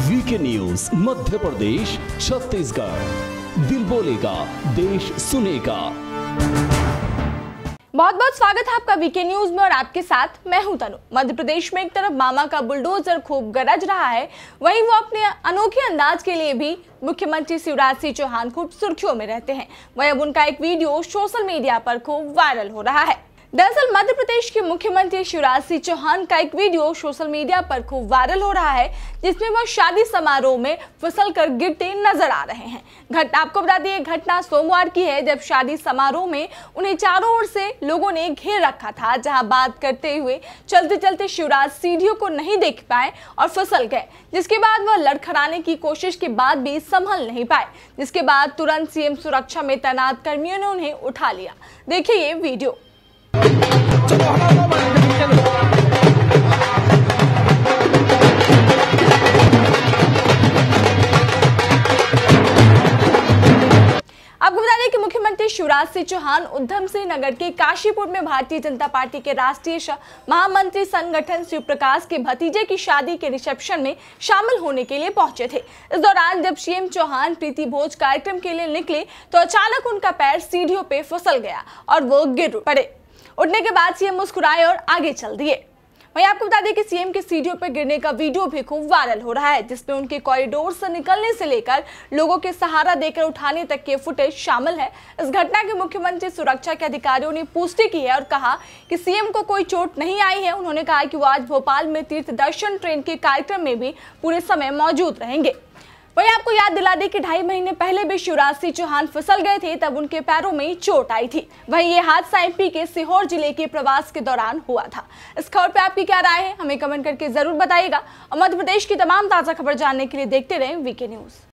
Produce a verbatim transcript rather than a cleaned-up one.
VK news Madhya Pradesh Chhattisgarh, दिल बोलेगा देश सुनेगा। बहुत बहुत स्वागत है आपका वीके न्यूज में और आपके साथ मैं हूं तनु। मध्य प्रदेश में एक तरफ मामा का बुलडोजर खूब गरज रहा है, वहीं वो अपने अनोखे अंदाज के लिए भी मुख्यमंत्री शिवराज सिंह चौहान खूब सुर्खियों में रहते हैं। वहीं अब उनका एक वीडियो सोशल मीडिया पर खूब वायरल हो रहा है। दरअसल मध्य प्रदेश के मुख्यमंत्री शिवराज सिंह चौहान का एक वीडियो सोशल मीडिया पर खूब वायरल हो रहा है, जिसमें वह शादी समारोह में फिसलकर गिरते नजर आ रहे हैं। घटना आपको बता दें, घटना सोमवार की है, जब शादी समारोह में उन्हें चारों ओर से लोगों ने घेर रखा था, जहां बात करते हुए चलते चलते शिवराज सीढ़ियों को नहीं देख पाए और फिसल गए, जिसके बाद वह लड़खड़ाने की कोशिश के बाद भी संभल नहीं पाए, जिसके बाद तुरंत सीएम सुरक्षा में तैनात कर्मियों ने उन्हें उठा लिया। देखिए ये वीडियो। आपको बता दें कि मुख्यमंत्री शिवराज सिंह चौहान उधम सिंह नगर के काशीपुर में भारतीय जनता पार्टी के राष्ट्रीय महामंत्री संगठन शिव प्रकाश के भतीजे की शादी के रिसेप्शन में शामिल होने के लिए पहुंचे थे। इस दौरान जब सीएम चौहान प्रीति भोज कार्यक्रम के लिए निकले तो अचानक उनका पैर सीढ़ियों पे फिसल गया और वो गिर पड़े। उठने के बाद सीएम मुस्कुराए और आगे चल दिए। वहीं आपको बता दें कि सीएम के सीढ़ियों पर गिरने का वीडियो भी खूब वायरल हो रहा है, जिसमें उनके कॉरिडोर से निकलने से लेकर लोगों के सहारा देकर उठाने तक के फुटेज शामिल है। इस घटना की मुख्यमंत्री सुरक्षा के अधिकारियों ने पुष्टि की है और कहा कि सीएम को कोई चोट नहीं आई है। उन्होंने कहा कि वो आज भोपाल में तीर्थ दर्शन ट्रेन के कार्यक्रम में भी पूरे समय मौजूद रहेंगे। वहीं आपको याद दिला दें कि ढाई महीने पहले भी शिवराज सिंह चौहान फिसल गए थे, तब उनके पैरों में चोट आई थी। वहीं ये हादसा एमपी के सीहोर जिले के प्रवास के दौरान हुआ था। इस खबर पे आपकी क्या राय है, हमें कमेंट करके जरूर बताइएगा और मध्य प्रदेश की तमाम ताजा खबर जानने के लिए देखते रहें वीके न्यूज।